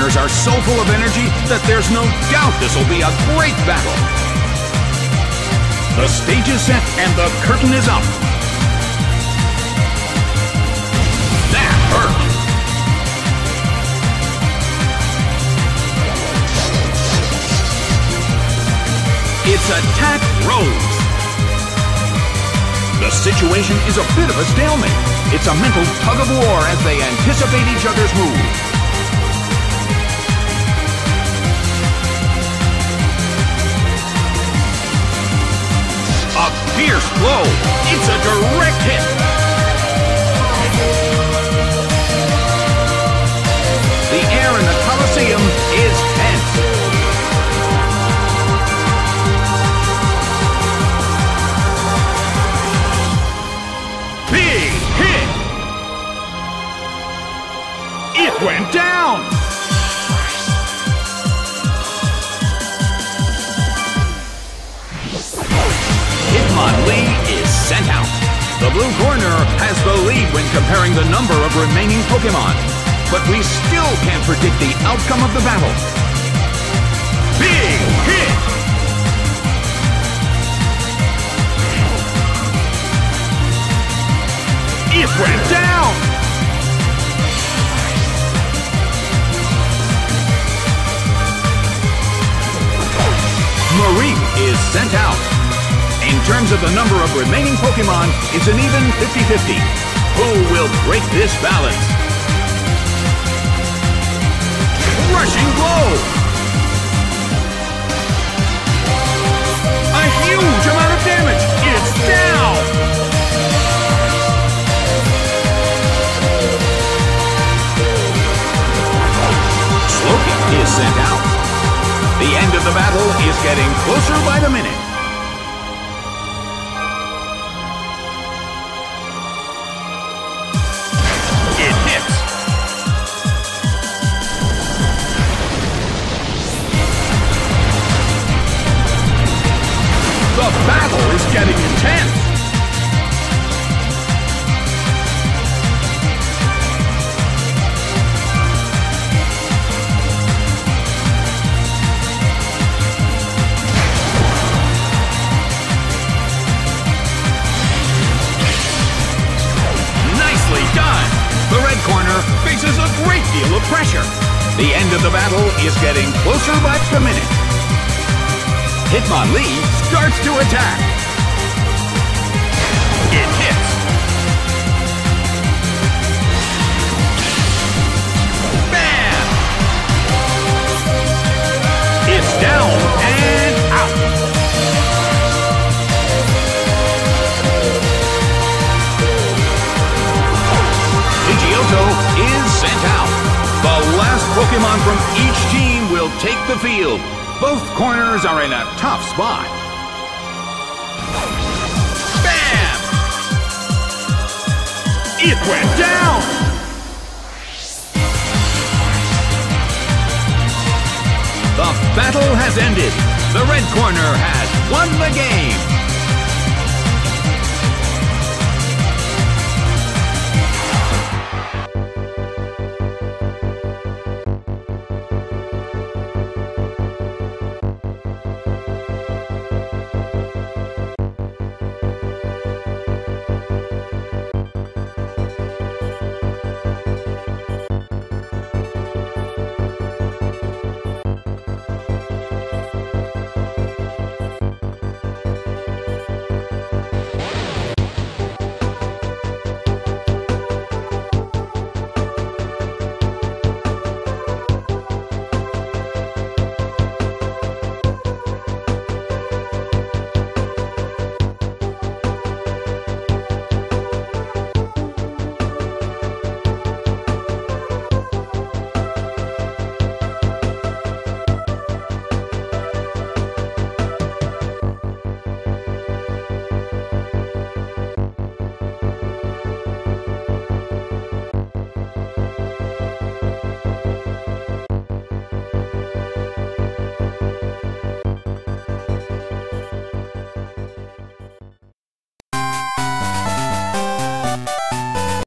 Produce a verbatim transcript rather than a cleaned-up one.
corners are so full of energy that there's no doubt this will be a great battle. The stage is set and the curtain is up. That hurt. It's attack Rose. The situation is a bit of a stalemate. It's a mental tug of war as they anticipate each other's move. A fierce blow. It's a direct hit. The air in the Coliseum is tense. Big hit! It went down! Hitmonlee is sent out. The blue corner has the lead when comparing the number of remaining Pokémon, but we still can't predict the outcome of the battle. Big hit! It went down! Mareep is sent out. In terms of the number of remaining Pokémon, it's an even fifty fifty. Who will break this balance? Rushing blow! A huge amount of damage! It's down! Slowking is sent out. The end of the battle is getting closer by the minute. It hits. The battle is getting intense. The red corner faces a great deal of pressure. The end of the battle is getting closer by the minute. Hitmonlee starts to attack. It hits. Bam! It's down and out. Pidgeotto is sent out. The last Pokémon from each team will take the field. Both corners are in a tough spot. Bam! It went down! The battle has ended. The red corner has won the game.